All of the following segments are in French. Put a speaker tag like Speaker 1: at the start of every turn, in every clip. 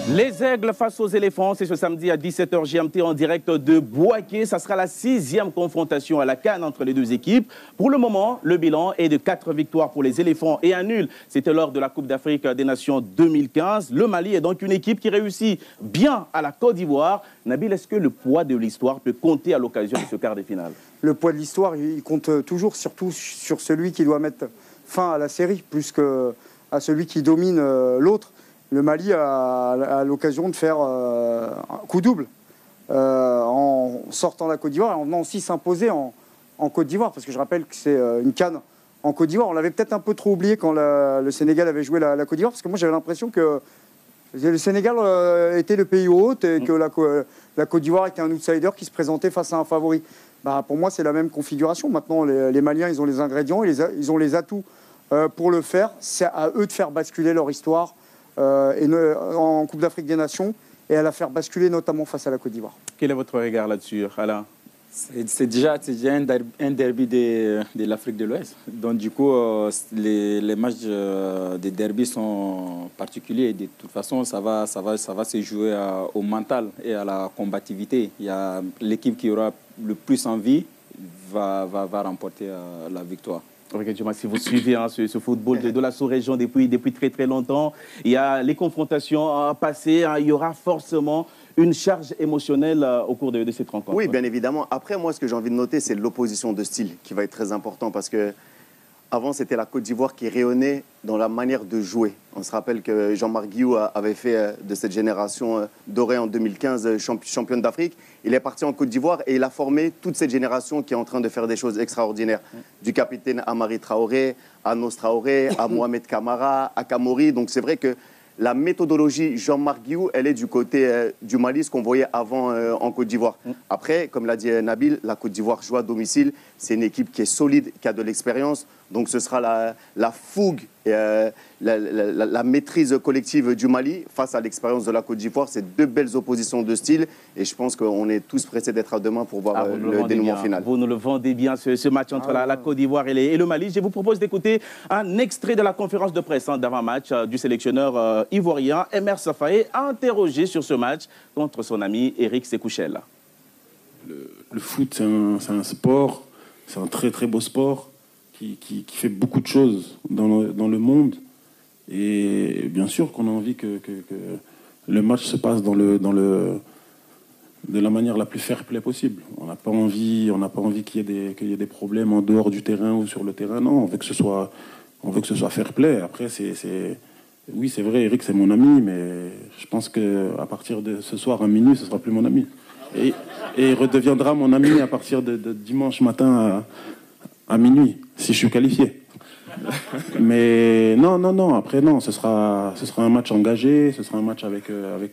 Speaker 1: Les Aigles face aux éléphants, c'est ce samedi à 17h GMT en direct de Bouaké. Ça sera la 6e confrontation à la CAN entre les deux équipes. Pour le moment, le bilan est de 4 victoires pour les éléphants et un nul. C'était lors de la Coupe d'Afrique des Nations 2015. Le Mali est donc une équipe qui réussit bien à la Côte d'Ivoire. Nabil, est-ce que le poids de l'histoire peut compter à l'occasion de ce quart de finale?
Speaker 2: Le poids de l'histoire, il compte toujours, surtout sur celui qui doit mettre fin à la série, plus qu'à celui qui domine l'autre. Le Mali a l'occasion de faire un coup double en sortant la Côte d'Ivoire et en venant aussi s'imposer en Côte d'Ivoire. Parce que je rappelle que c'est une CAN en Côte d'Ivoire. On l'avait peut-être un peu trop oublié quand le Sénégal avait joué la Côte d'Ivoire. Parce que moi, j'avais l'impression que le Sénégal était le pays hôte et que la Côte d'Ivoire était un outsider qui se présentait face à un favori. Bah, pour moi, c'est la même configuration. Maintenant, les Maliens, ils ont les ingrédients, ils ont les atouts pour le faire. C'est à eux de faire basculer leur histoire en Coupe d'Afrique des Nations et à la faire basculer notamment face à la Côte d'Ivoire.
Speaker 1: Quel est votre regard là-dessus, Alain?
Speaker 3: C'est déjà un derby de l'Afrique de l'Ouest. Donc du coup, les matchs des derbys sont particuliers. De toute façon, ça va se jouer au mental et à la combativité. Il y a l'équipe qui aura le plus envie va remporter la victoire.
Speaker 1: Si vous suivez ce football de la sous-région depuis très très longtemps, il y a les confrontations passées, il y aura forcément une charge émotionnelle au cours de cette rencontre.
Speaker 4: Oui, bien évidemment. Après, moi, ce que j'ai envie de noter, c'est l'opposition de style qui va être très important parce que avant, c'était la Côte d'Ivoire qui rayonnait dans la manière de jouer. On se rappelle que Jean-Marc Guillou avait fait de cette génération dorée en 2015 championne d'Afrique. Il est parti en Côte d'Ivoire et il a formé toute cette génération qui est en train de faire des choses extraordinaires. Du capitaine Amari Traoré, à Nos Traoré, à Mohamed Kamara, à Kamori. Donc c'est vrai que la méthodologie Jean-Marc Guillou, elle est du côté du Mali, ce qu'on voyait avant en Côte d'Ivoire. Après, comme l'a dit Nabil, la Côte d'Ivoire joue à domicile. C'est une équipe qui est solide, qui a de l'expérience. Donc ce sera la fougue et la maîtrise collective du Mali face à l'expérience de la Côte d'Ivoire. C'est deux belles oppositions de style. Et je pense qu'on est tous pressés d'être à demain pour voir le dénouement final.
Speaker 1: Vous nous le vendez bien, ce match entre la Côte d'Ivoire et le Mali. Je vous propose d'écouter un extrait de la conférence de presse d'avant-match du sélectionneur ivoirien Emer Safaé, interrogé sur ce match contre son ami Eric Sekouchel.
Speaker 5: Le foot, c'est un sport, c'est un très très beau sport qui fait beaucoup de choses dans le monde. Et bien sûr qu'on a envie que le match se passe de la manière la plus fair-play possible. On n'a pas envie qu'il y ait des problèmes en dehors du terrain ou sur le terrain. Non, on veut que ce soit fair-play. Après, oui, c'est vrai, Eric, c'est mon ami, mais je pense qu'à partir de ce soir à minuit, ce ne sera plus mon ami. Et il redeviendra mon ami à partir de dimanche matin à minuit, si je suis qualifié. Mais non, après non, ce sera un match engagé, ce sera un match avec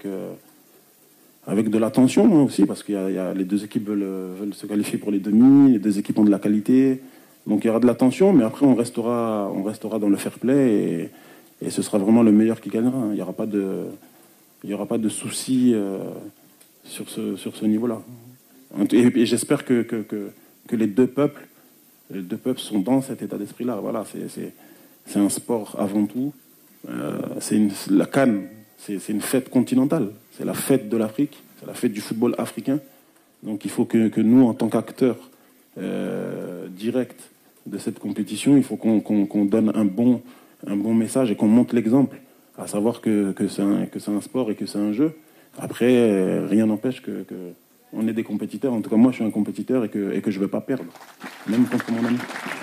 Speaker 5: de la tension aussi, parce qu'il y a les deux équipes veulent se qualifier pour les demi, les deux équipes ont de la qualité, donc il y aura de la tension, mais après on restera dans le fair play et ce sera vraiment le meilleur qui gagnera. Il n'y aura pas de soucis sur ce niveau-là. Et j'espère que les deux peuples sont dans cet état d'esprit-là. Voilà, c'est un sport avant tout. La CAN, c'est une fête continentale. C'est la fête de l'Afrique. C'est la fête du football africain. Donc il faut que nous, en tant qu'acteurs directs de cette compétition, il faut qu'on donne un bon message et qu'on montre l'exemple. À savoir que c'est un sport et que c'est un jeu. Après, rien n'empêche qu'on est des compétiteurs. En tout cas, moi, je suis un compétiteur et que je ne vais pas perdre, même contre mon ami.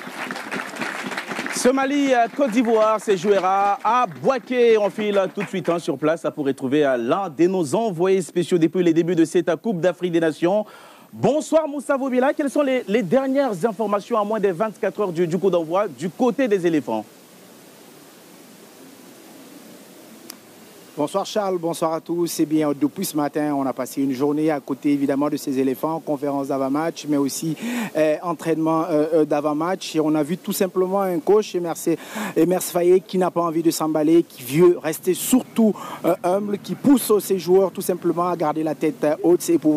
Speaker 1: Ce Mali-Côte d'Ivoire se jouera à Bouaké. On file tout de suite sur place pour retrouver l'un de nos envoyés spéciaux depuis les débuts de cette Coupe d'Afrique des Nations. Bonsoir Moussa Voubila. Quelles sont les dernières informations à moins de 24 heures du coup d'envoi du côté des éléphants?
Speaker 6: Bonsoir Charles, bonsoir à tous. Eh bien, depuis ce matin, on a passé une journée à côté évidemment de ces éléphants, conférence d'avant-match, mais aussi entraînement d'avant-match. Et on a vu tout simplement un coach, Emer Safaé, qui n'a pas envie de s'emballer, qui veut rester surtout humble, qui pousse ses joueurs tout simplement à garder la tête haute et pouvoir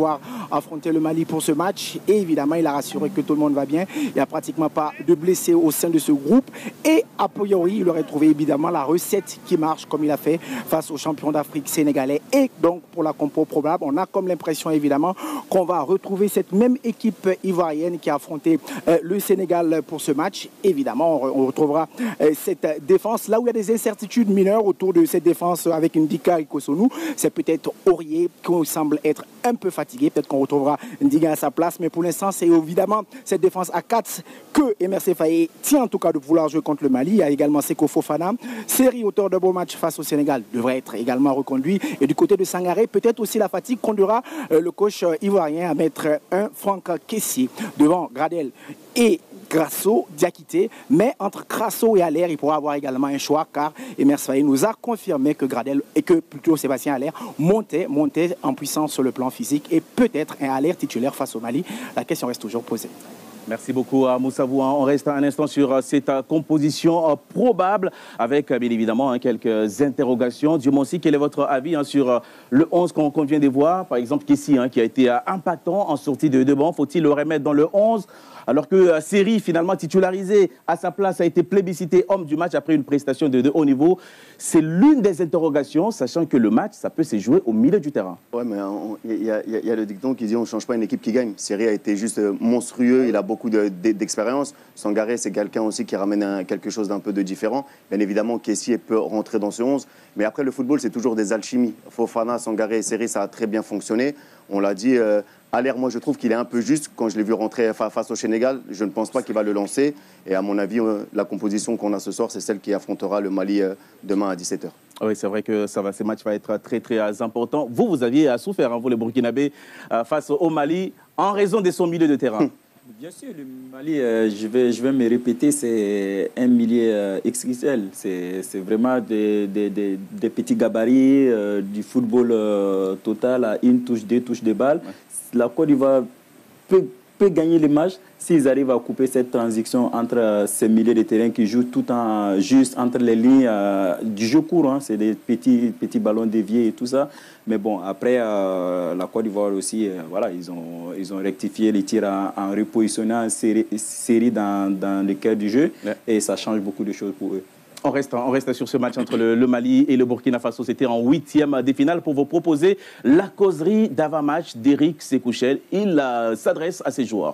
Speaker 6: affronter le Mali pour ce match. Et évidemment, il a rassuré que tout le monde va bien. Il n'y a pratiquement pas de blessés au sein de ce groupe. Et a priori, il aurait trouvé évidemment la recette qui marche comme il a fait face aux champions d'Afrique sénégalais. Et donc, pour la compo probable, on a comme l'impression évidemment qu'on va retrouver cette même équipe ivoirienne qui a affronté le Sénégal pour ce match. Évidemment, on retrouvera cette défense. Là où il y a des incertitudes mineures autour de cette défense avec Ndika et Kosonou, c'est peut-être Aurier qui semble être un peu fatigué. Peut-être qu'on retrouvera Ndiga à sa place. Mais pour l'instant, c'est évidemment cette défense à 4 que Emerse Faé tient en tout cas de vouloir jouer contre le Mali. Il y a également Seko Fofana. Série auteur de beau match face au Sénégal devrait être également reconduit. Et du côté de Sangaré, peut-être aussi la fatigue conduira le coach ivoirien à mettre un Franck Kessié devant Gradel et Grasso, Diakité, mais entre Grasso et Allaire, il pourra avoir également un choix car Emerse Faé nous a confirmé que Gradel et que plutôt Sébastien Allaire montait en puissance sur le plan physique et peut-être un Allaire titulaire face au Mali. La question reste toujours posée.
Speaker 1: Merci beaucoup à Moussa Bouan. On reste un instant sur cette composition probable avec bien évidemment quelques interrogations. Dieu merci, quel est votre avis sur le 11 qu'on vient de voir? Par exemple, Kessie qui a été impactant en sortie de banc. Faut-il le remettre dans le 11 alors que Seri, finalement titularisé à sa place, a été plébiscité homme du match après une prestation de haut niveau? C'est l'une des interrogations, sachant que le match, ça peut se jouer au milieu du terrain.
Speaker 4: Ouais, mais il y a le dicton qui dit on ne change pas une équipe qui gagne. Seri a été juste monstrueux, il a beaucoup d'expérience. Sangaré, c'est quelqu'un aussi qui ramène quelque chose d'un peu de différent. Bien évidemment, Kessie peut rentrer dans ce 11. Mais après, le football, c'est toujours des alchimies. Fofana, Sangaré et Seri, ça a très bien fonctionné. On l'a dit... Allaire, moi, je trouve qu'il est un peu juste. Quand je l'ai vu rentrer face au Sénégal, je ne pense pas qu'il va le lancer. Et à mon avis, la composition qu'on a ce soir, c'est celle qui affrontera le Mali demain à 17h.
Speaker 1: Oui, c'est vrai que ce match va être très, très important. Vous aviez souffert, vous, les Burkinabés, face au Mali, en raison de son milieu de terrain.
Speaker 3: Bien sûr, le Mali, je vais me répéter, c'est un milieu XXL. C'est vraiment des petits gabarits, du football total à une touche, deux touches de balle. Ouais. La Côte d'Ivoire peut gagner les matchs s'ils arrivent à couper cette transition entre ces milieux de terrain qui jouent tout en juste entre les lignes du jeu court. C'est des petits ballons déviés et tout ça. Mais bon, après, la Côte d'Ivoire aussi, voilà, ils ont rectifié les tirs en repositionnant série dans le cœur du jeu. Ouais. Et ça change beaucoup de choses pour eux.
Speaker 1: On reste sur ce match entre le Mali et le Burkina Faso. C'était en 8e de finale pour vous proposer la causerie d'avant-match d'Éric Sékouchel. Il s'adresse à ses joueurs.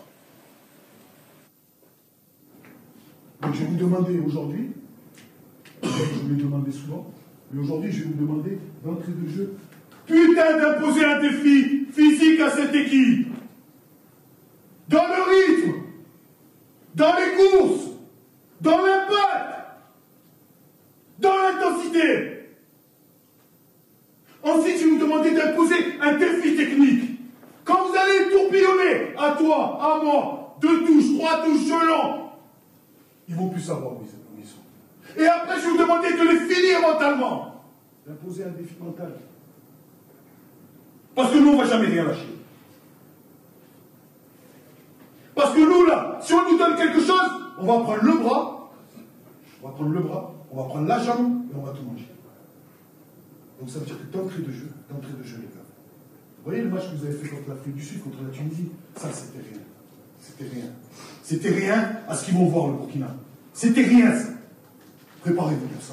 Speaker 7: Donc je vais vous demander aujourd'hui, je vous l'ai demandé souvent, mais aujourd'hui je vais vous demander d'entrée de jeu, putain d'imposer un défi physique à cette équipe. Dans le rythme, dans les courses, dans l'impact, dans l'intensité. Ensuite, je vais vous demander d'imposer un défi technique. Quand vous allez tourbillonner, à toi, à moi, 2 touches, 3 touches, selon, ils vont plus savoir où ils sont. Et après, je vais vous demander de les finir mentalement. D'imposer un défi mental. Parce que nous, on ne va jamais rien lâcher. Parce que nous, là, si on nous donne quelque chose, on va prendre le bras, on va prendre la jambe et on va tout manger. Donc ça veut dire que d'entrée de jeu, les gars. Vous voyez le match que vous avez fait contre l'Afrique du Sud, contre la Tunisie? Ça, c'était rien. C'était rien. C'était rien à ce qu'ils vont voir le Burkina. C'était rien, ça. Préparez-vous pour ça.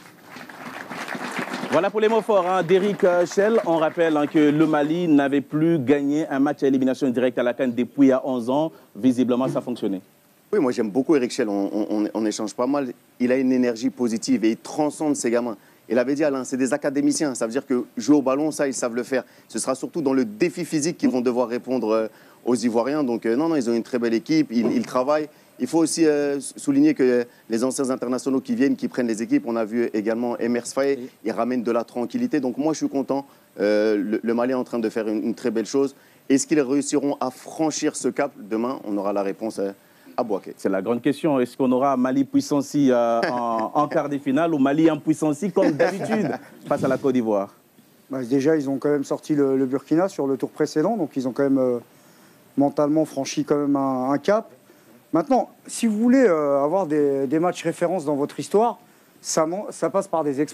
Speaker 1: Voilà pour les mots forts d'Éric Schell. On rappelle que le Mali n'avait plus gagné un match à élimination directe à la CAN depuis il y a 11 ans. Visiblement, ça a fonctionné.
Speaker 4: Oui, moi j'aime beaucoup Éric Schell, on échange pas mal. Il a une énergie positive et il transcende ses gamins. Il avait dit, Alain, c'est des académiciens, ça veut dire que jouer au ballon, ça, ils savent le faire. Ce sera surtout dans le défi physique qu'ils vont devoir répondre aux Ivoiriens. Donc non, ils ont une très belle équipe, ils travaillent. Il faut aussi souligner que les anciens internationaux qui viennent, qui prennent les équipes, on a vu également Emerse Faé, ils ramènent de la tranquillité. Donc moi, je suis content. Le Mali est en train de faire une très belle chose. Est-ce qu'ils réussiront à franchir ce cap? Demain, on aura la réponse à Bouaké.
Speaker 1: C'est la grande question. Est-ce qu'on aura Mali puissancy en quart de finale ou Mali en puissancy comme d'habitude face à la Côte d'Ivoire?
Speaker 2: Déjà, ils ont quand même sorti le Burkina sur le tour précédent. Donc, ils ont quand même mentalement franchi quand même un cap. Maintenant, si vous voulez avoir des matchs références dans votre histoire, ça passe par des exploits.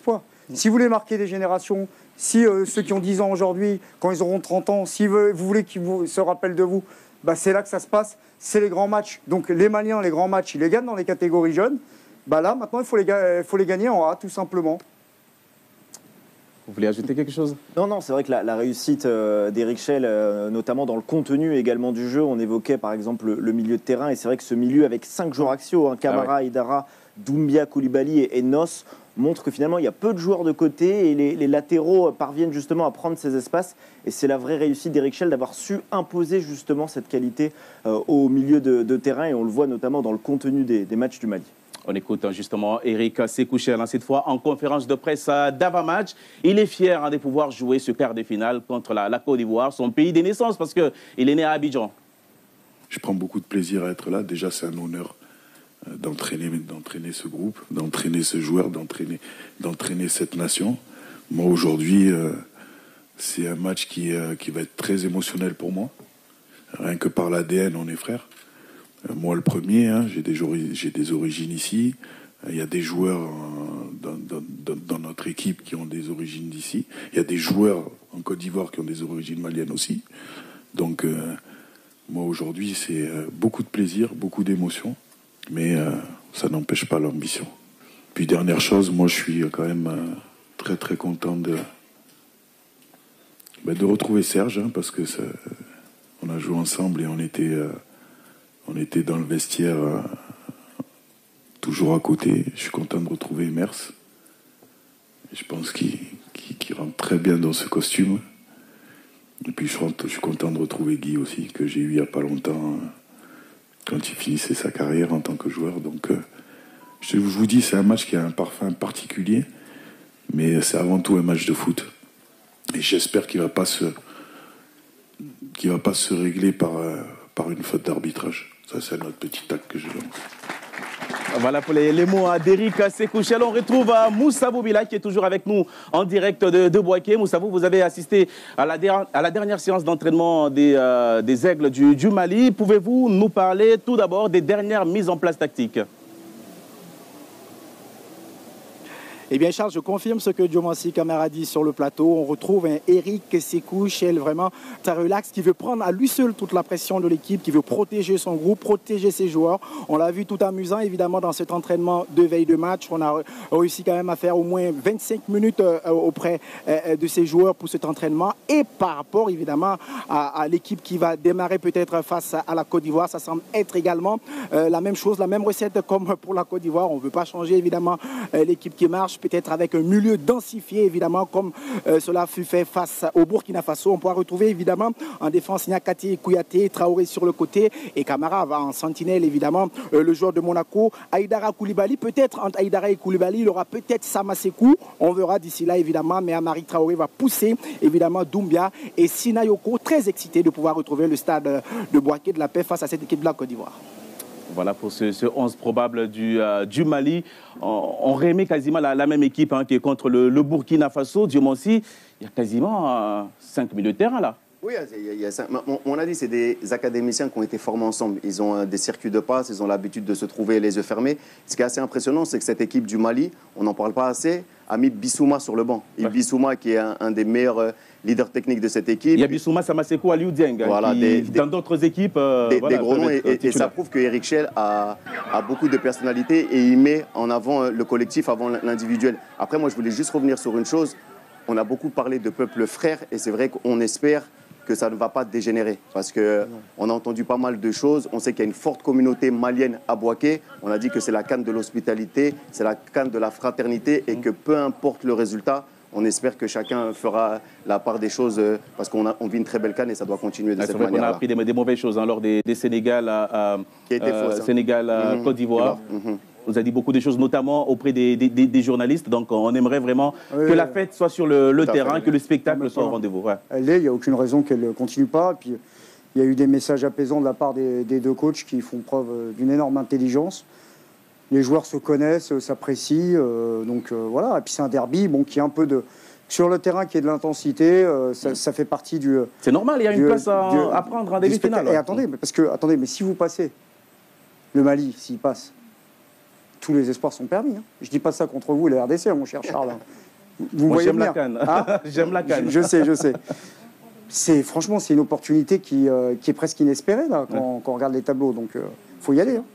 Speaker 2: Si vous voulez marquer des générations, si ceux qui ont 10 ans aujourd'hui, quand ils auront 30 ans, si vous voulez qu'ils se rappellent de vous, bah, c'est là que ça se passe, c'est les grands matchs. Donc les Maliens, les grands matchs, ils les gagnent dans les catégories jeunes. Bah, là, maintenant, il faut les gagner en A, tout simplement.
Speaker 1: Vous voulez ajouter quelque chose?
Speaker 8: Non, c'est vrai que la réussite d'Eric Schell, notamment dans le contenu également du jeu, on évoquait par exemple le milieu de terrain, et c'est vrai que ce milieu avec 5 joueurs axiaux, Camara, Aïdara, Doumbia, Koulibaly et Nos, montre que finalement il y a peu de joueurs de côté et les latéraux parviennent justement à prendre ces espaces, et c'est la vraie réussite d'Eric Schell d'avoir su imposer justement cette qualité au milieu de terrain, et on le voit notamment dans le contenu des matchs du Mali.
Speaker 1: On écoute justement Eric Sékou Chel, cette fois en conférence de presse d'avant-match. Il est fier de pouvoir jouer ce quart de finale contre la Côte d'Ivoire, son pays de naissance, parce qu'il est né à Abidjan.
Speaker 9: Je prends beaucoup de plaisir à être là. Déjà, c'est un honneur d'entraîner ce groupe, d'entraîner ce joueur, d'entraîner cette nation. Moi, aujourd'hui, c'est un match qui va être très émotionnel pour moi. Rien que par l'ADN, on est frères. Moi, le premier, j'ai des origines ici. Il y a des joueurs dans notre équipe qui ont des origines d'ici. Il y a des joueurs en Côte d'Ivoire qui ont des origines maliennes aussi. Donc, moi, aujourd'hui, c'est beaucoup de plaisir, beaucoup d'émotions. Mais ça n'empêche pas l'ambition. Puis, dernière chose, moi, je suis quand même très, très content de retrouver Serge, parce que on a joué ensemble et on était dans le vestiaire toujours à côté. Je suis content de retrouver Mers. Je pense qu'il rentre très bien dans ce costume. Et puis je suis content de retrouver Guy aussi, que j'ai eu il n'y a pas longtemps, quand il finissait sa carrière en tant que joueur. Donc je vous dis, c'est un match qui a un parfum particulier, mais c'est avant tout un match de foot. Et j'espère qu'il ne va pas se régler par une faute d'arbitrage. Ça, c'est notre petit tac que je lance.
Speaker 1: Voilà pour les mots d'Eric Sékou Chel. On retrouve Moussa Boubila qui est toujours avec nous en direct de Boaké. Moussa, vous avez assisté à la dernière séance d'entraînement des Aigles du Mali. Pouvez-vous nous parler tout d'abord des dernières mises en place tactiques?
Speaker 6: Eh bien, Charles, je confirme ce que Diomansi Kamara dit sur le plateau. On retrouve un Eric Sékou Chel vraiment très relax, qui veut prendre à lui seul toute la pression de l'équipe, qui veut protéger son groupe, protéger ses joueurs. On l'a vu tout amusant, évidemment, dans cet entraînement de veille de match. On a réussi quand même à faire au moins 25 minutes auprès de ses joueurs pour cet entraînement. Et par rapport, évidemment, à l'équipe qui va démarrer peut-être face à la Côte d'Ivoire, ça semble être également la même chose, la même recette comme pour la Côte d'Ivoire. On ne veut pas changer, évidemment, l'équipe qui marche, peut-être avec un milieu densifié, évidemment, comme cela fut fait face au Burkina Faso. On pourra retrouver, évidemment, en défense, Niakate, Kouyaté, Traoré sur le côté, et Camara va en sentinelle, évidemment, le joueur de Monaco, Aïdara Koulibaly. Peut-être entre Aïdara et Koulibaly, il aura peut-être Sama Sekou. On verra d'ici là, évidemment, mais Amari Traoré va pousser, évidemment, Doumbia et Sinayoko, très excités de pouvoir retrouver le stade de Boaké de la Paix face à cette équipe de la Côte d'Ivoire.
Speaker 1: Voilà pour ce 11 probable du Mali. On remet quasiment la même équipe qui est contre le Burkina Faso. Diomansi, il y a quasiment 5 milieux de terrain là.
Speaker 4: Oui, on a dit que c'est des académiciens qui ont été formés ensemble. Ils ont des circuits de passe, ils ont l'habitude de se trouver les yeux fermés. Ce qui est assez impressionnant, c'est que cette équipe du Mali, on n'en parle pas assez, a mis Bissouma sur le banc. Et Bissouma, qui est un des meilleurs leaders techniques de cette équipe.
Speaker 1: Il y a Bissouma, Sama Sekou, Aliou Dieng,
Speaker 4: voilà,
Speaker 1: dans d'autres équipes.
Speaker 4: Des gros noms, et ça prouve que Eric Schell a beaucoup de personnalité et il met en avant le collectif avant l'individuel. Après, moi, je voulais juste revenir sur une chose. On a beaucoup parlé de peuple frère et c'est vrai qu'on espère que ça ne va pas dégénérer. Parce qu'on a entendu pas mal de choses. On sait qu'il y a une forte communauté malienne à Boaké. On a dit que c'est la canne de l'hospitalité, c'est la canne de la fraternité et que peu importe le résultat, on espère que chacun fera la part des choses parce qu'on vit une très belle canne et ça doit continuer de cette manière-là.
Speaker 1: C'est vrai qu'on a appris des mauvaises choses lors des Sénégal Côte d'Ivoire. Vous avez dit beaucoup de choses, notamment auprès des journalistes. Donc, on aimerait vraiment que la fête soit sur le terrain, que le spectacle soit au rendez-vous. Ouais.
Speaker 2: Elle l'est, il n'y a aucune raison qu'elle ne continue pas. Puis, il y a eu des messages apaisants de la part des deux coachs qui font preuve d'une énorme intelligence. Les joueurs se connaissent, s'apprécient. Voilà. Et puis, c'est un derby qui est un peu de... Sur le terrain, qui est de l'intensité, ça fait partie du...
Speaker 1: C'est normal, il y a une place à prendre en demi-finale.
Speaker 2: Et attendez, mais si vous passez, le Mali, s'il passe, tous les espoirs sont permis. Je ne dis pas ça contre vous, les RDC, mon cher Charles. Vous
Speaker 1: Moi,
Speaker 2: voyez
Speaker 1: j'aime la
Speaker 2: venir.
Speaker 1: CAN.
Speaker 2: Hein
Speaker 1: J'aime la CAN.
Speaker 2: Je sais, je sais. Franchement, c'est une opportunité qui est presque inespérée là, quand on regarde les tableaux. Donc, faut y aller. Hein.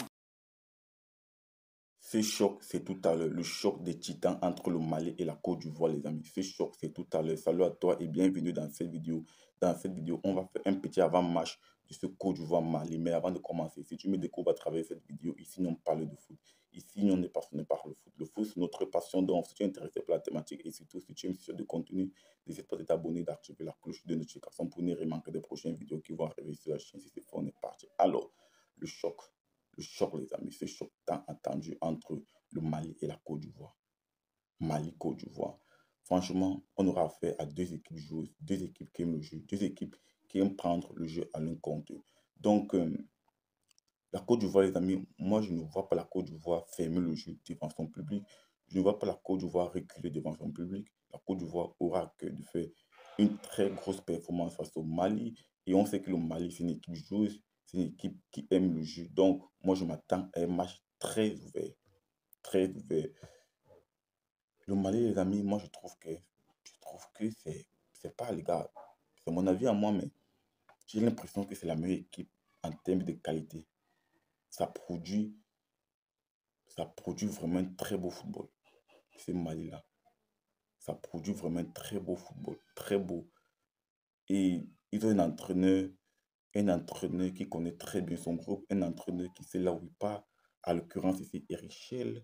Speaker 10: Ce choc, c'est tout à l'heure. Le choc des titans entre le Mali et la Côte d'Ivoire, les amis. Ce choc, c'est tout à l'heure. Salut à toi et bienvenue dans cette vidéo. Dans cette vidéo, on va faire un petit avant-match de ce Côte d'Ivoire-Mali. Mais avant de commencer, si tu me découvres à travers cette vidéo, ici, on parle de foot. Ici, on est passionné par le foot. Le foot, c'est notre passion. Donc, si tu es intéressé par la thématique et surtout si tu aimes ce genre de contenu, n'hésite pas à t'abonner, d'activer la cloche de notification pour ne rien manquer des prochaines vidéos qui vont arriver sur la chaîne. Si c'est fait, on est parti. Alors, le choc, les amis, ce choc tant attendu entre le Mali et la Côte d'Ivoire. Mali-Côte d'Ivoire. Franchement, on aura affaire à deux équipes joueuses, deux équipes qui aiment le jeu, deux équipes qui aiment prendre le jeu à leur compte. Donc, la Côte d'Ivoire, les amis, moi, je ne vois pas la Côte d'Ivoire fermer le jeu devant son public. Je ne vois pas la Côte d'Ivoire reculer devant son public. La Côte d'Ivoire aura à cœur de faire une très grosse performance face au Mali. Et on sait que le Mali, c'est une équipe joueuse, c'est une équipe qui aime le jeu. Donc, moi, je m'attends à un match très ouvert. Très ouvert. Le Mali, les amis, moi, je trouve que c'est pas, les gars, c'est mon avis à moi, mais j'ai l'impression que c'est la meilleure équipe en termes de qualité. Ça produit vraiment un très beau football, ce Mali-là. Ça produit vraiment un très beau football, très beau. Et ils ont un entraîneur qui connaît très bien son groupe, un entraîneur qui sait là où il part. À l'occurrence, ici, Eric Chelle.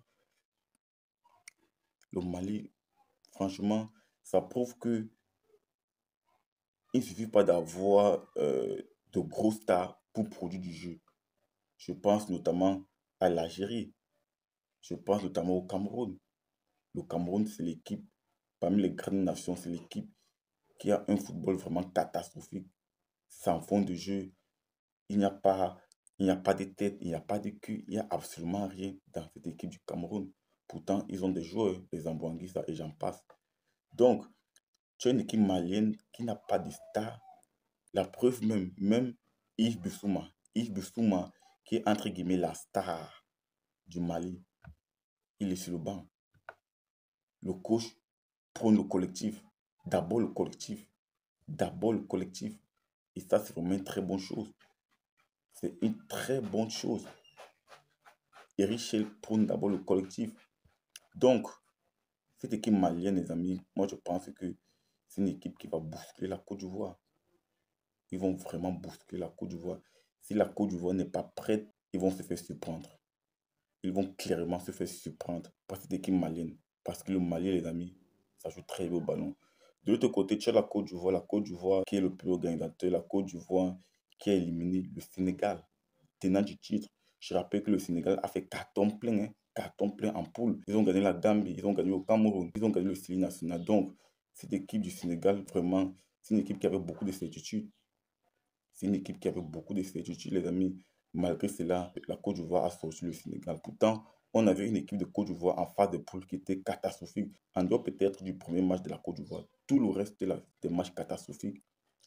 Speaker 10: Le Mali, franchement, ça prouve que il ne suffit pas d'avoir de gros stars pour produire du jeu. Je pense notamment à l'Algérie. Je pense notamment au Cameroun. Le Cameroun, c'est l'équipe, parmi les grandes nations, c'est l'équipe qui a un football vraiment catastrophique. Sans fond de jeu, il n'y a pas de tête, il n'y a pas de cul, il n'y a absolument rien dans cette équipe du Cameroun. Pourtant, ils ont des joueurs, les Ambouanguissa et j'en passe. Donc, tu as une équipe malienne qui n'a pas de star. La preuve même Yves Bissouma, qui est entre guillemets la star du Mali, il est sur le banc. Le coach prône le collectif. D'abord le collectif. Et ça, c'est vraiment une très bonne chose. C'est une très bonne chose. Eric Chelle prône d'abord le collectif. Donc, cette équipe malienne, les amis, moi je pense que c'est une équipe qui va bousculer la Côte d'Ivoire. Ils vont vraiment bousculer la Côte d'Ivoire. Si la Côte d'Ivoire n'est pas prête, ils vont se faire surprendre. Ils vont clairement se faire surprendre par cette équipe malienne. Parce que le Mali, les amis, ça joue très bien au ballon. De l'autre côté, tu as la Côte d'Ivoire qui est le plus organisateur, la Côte d'Ivoire qui a éliminé le Sénégal, tenant du titre. Je rappelle que le Sénégal a fait carton plein en poule. Ils ont gagné la Gambie, ils ont gagné au Cameroun, ils ont gagné le Sili national. Donc, cette équipe du Sénégal, vraiment, c'est une équipe qui avait beaucoup de certitudes. C'est une équipe qui avait beaucoup de certitudes, les amis. Malgré cela, la Côte d'Ivoire a sorti le Sénégal. Pourtant, on avait une équipe de Côte d'Ivoire en phase de poule qui était catastrophique. En dehors peut-être du premier match de la Côte d'Ivoire. Tout le reste des matchs catastrophiques.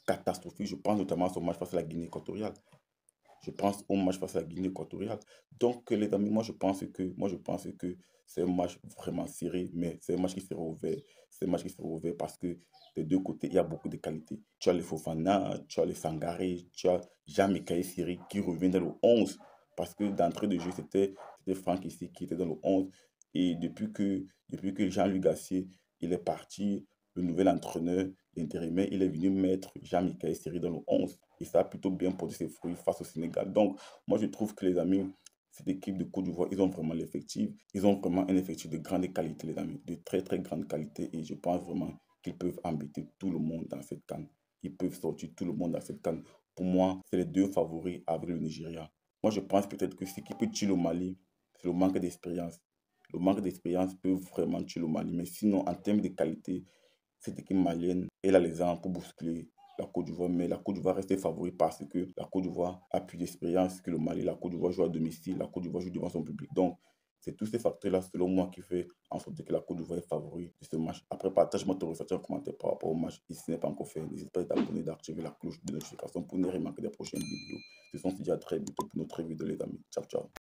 Speaker 10: Je pense notamment à ce match face à la Guinée équatoriale. Je pense au match face à la Guinée équatoriale. Donc, les amis, moi, je pense que c'est un match vraiment serré, mais c'est un match qui sera ouvert. C'est un match qui sera ouvert parce que des deux côtés, il y a beaucoup de qualités. Tu as les Fofana, tu as les Sangaré, tu as Jean-Michel Siri qui revient dans le 11. Parce que d'entrée de jeu, c'était Franck ici qui était dans le 11. Et depuis que Jean-Louis Gassier il est parti, le nouvel entraîneur, l'intérimaire, il est venu mettre Jean-Michel Siri dans le 11. Et ça a plutôt bien porté ses fruits face au Sénégal. Donc, moi, je trouve que les amis, cette équipe de Côte d'Ivoire, ils ont vraiment l'effectif. Ils ont vraiment un effectif de grande qualité, les amis. De très, très grande qualité. Et je pense vraiment qu'ils peuvent embêter tout le monde dans cette CAN. Ils peuvent sortir tout le monde dans cette CAN. Pour moi, c'est les deux favoris avec le Nigeria. Moi, je pense peut-être que ce qui peut tuer le Mali, c'est le manque d'expérience. Le manque d'expérience peut vraiment tuer le Mali. Mais sinon, en termes de qualité, cette équipe malienne, elle a les armes pour bousculer la Côte d'Ivoire, mais la Côte d'Ivoire reste favorite parce que la Côte d'Ivoire a plus d'expérience que le Mali. La Côte d'Ivoire joue à domicile, la Côte d'Ivoire joue devant son public. Donc, c'est tous ces facteurs-là, selon moi, qui fait en sorte que la Côte d'Ivoire est favorite de ce match. Après, partage-moi ton ressenti en commentaire par rapport au match. Et si ce n'est pas encore fait, n'hésite pas à t'abonner, d'activer la cloche de notification pour ne rien manquer des prochaines vidéos. Ce sont se dit à très bientôt pour notre vidéo, les amis. Ciao, ciao.